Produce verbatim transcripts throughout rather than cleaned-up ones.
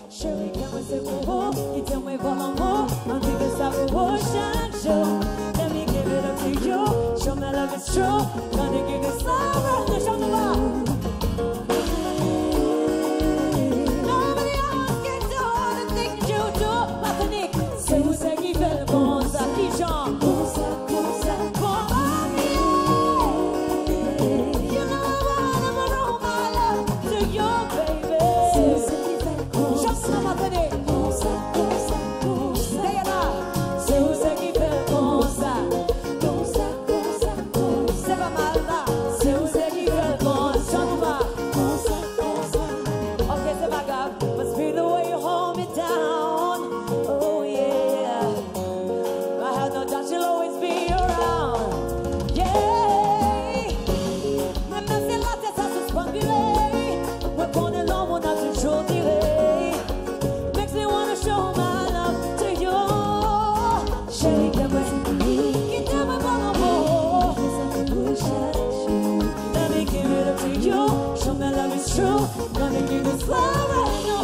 Chérie, comment c'est pour vous? Qui t'aime pour l'amour? On dit que ça vaut chaque jour. Let me give it up to you. Show my love is true. Gonna give you sorrow. Ne chante pas. Nobody else can do all the things you do. Martinique, c'est vous ça qui fait le bon ça. Qui chante? Bon ça, bon ça, bon ami. You know I wanna roll my love to you, baby. C'est vous ça qui fait le bon ça. Chante ça, Martinique. Bon ça, bon ça, bon ça. D'ailleurs là, c'est vous ça qui fait le bon ça. Bon ça, bon ça, bon ça. C'est pas mal là. C'est vous ça qui fait le bon ça. Chante pas. Bon ça, bon ça. Ok, c'est pas grave. Must be the way you hold me down. Oh yeah. I have no doubt she'll always be around. Yeah. Même si la tête ça suspendue, moi connais l'homme on a toujours tiré. Makes me wanna show my love to you. Chérie, qu'aime-moi, qui t'aime pour l'amour. Let me give it up to you. Show my love is true. Gonna give you slow right now.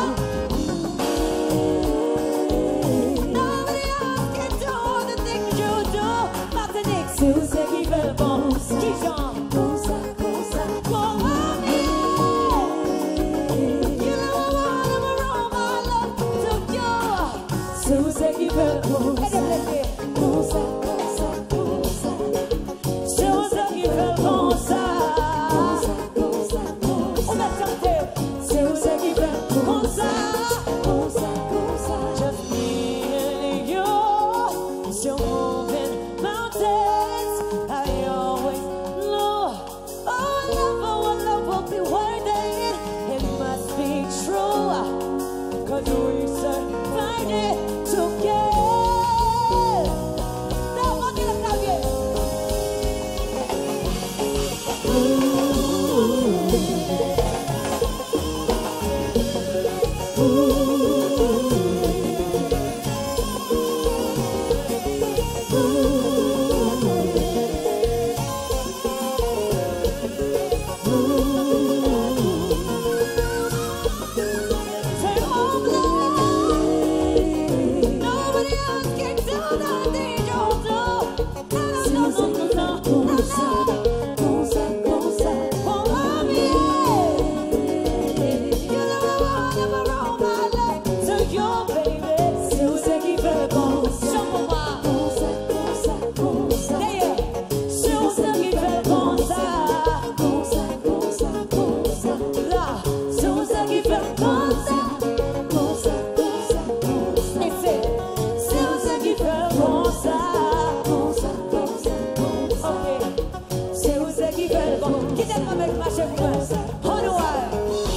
Nobody else can do the things you do. Martinique, c'est vous ça qui fait le bon. Qui chante? Bon ça, bon ça, bon ami. You know I wanna roll my love to you. C'est vous ça qui fait le bon. Bon ça, bon ça, bon ça. C'est vous ça qui fait le bon ça. Bon ça, bon ça, bon ça. On va chanter. C'est vous ça qui fait le bon ça. Bon ça, bon ça. Just me and you. Still moving mountains. I always know. Oh, love, oh, love will be worth it. It must be true. Cause we survived it together. Now, walk it up, now, yeah. Say, oh, love. Nobody else can do the thing you do. No, no, no, no, no, no, no, no. Bon ça, bon ça, bon ami. You know I wanna roll my life to you, baby. C'est vous ça qui fait le bon ça. Chante pour moi. Bon ça, bon ça, bon ça. D'ailleurs, c'est vous ça qui fait le bon ça. Bon ça, bon ça, bon ça. Là, c'est vous ça qui fait le bon ça. Bon ça, bon ça, bon ça. Et c'est, c'est vous ça qui fait le bon ça. Bon ça, bon ça, bon ça. Ok, c'est vous ça qui fait le bon. Qui t'aime avec ma chef France? On the wild.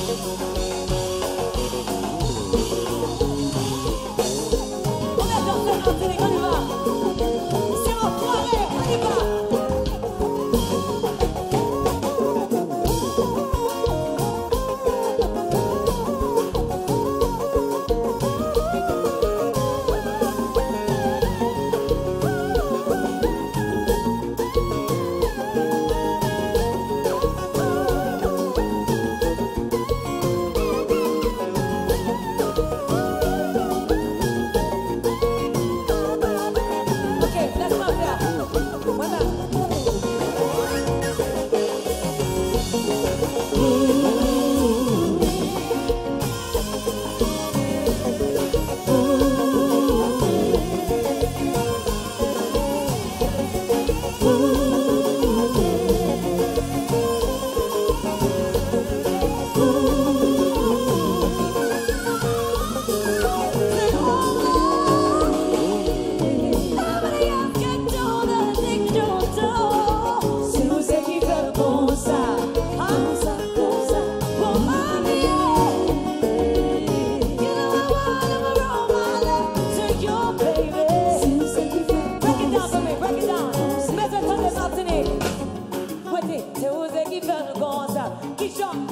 On va danser Martinique, on y va. C'est en soirée, on y va. Ok, laisse-moi faire. Voilà. Nobody else can do the things you do. C'est vous ça qui fait le bon ça. Bon ça, bon ça, bon ami. You know I wanna roll my love to you, baby. C'est vous ça qui fait. Break it down for me, break it down. Mets un ton de Martinique. Voici, c'est vous ça qui fait le bon ça. Qui chante?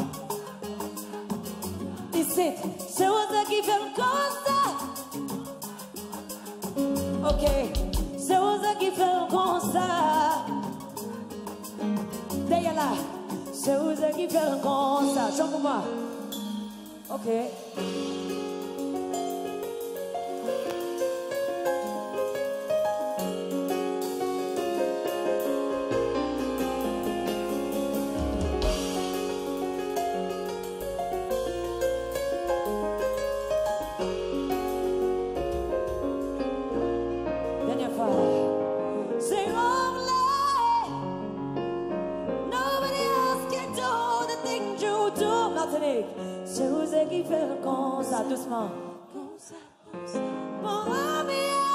Ici, c'est vous ça qui fait le bon ça. Ok, c'est vous ça qui fait le bon ça. D'ailleurs là, c'est vous ça qui fait le bon ça. Chante pour moi. Ok. Dernière fois. Sing only. Nobody else can do the things you do. Martinique. C'est vous qui fait comme ça, doucement. Comme ça, comme ça. Mon ami,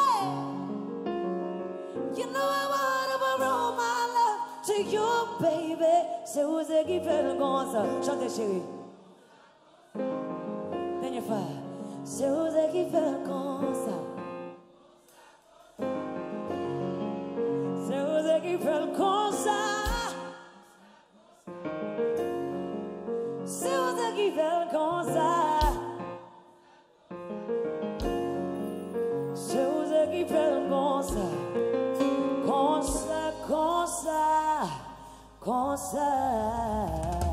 you know I wanna borrow my love to you, baby. C'est vous qui fait comme ça. Chantez, chérie. Dernière fois. C'est vous qui fait comme ça. C'est vous qui fait comme ça. C'est vous qui fait comme ça. C'est vous qui fait comme ça. Comme ça, comme ça, comme ça.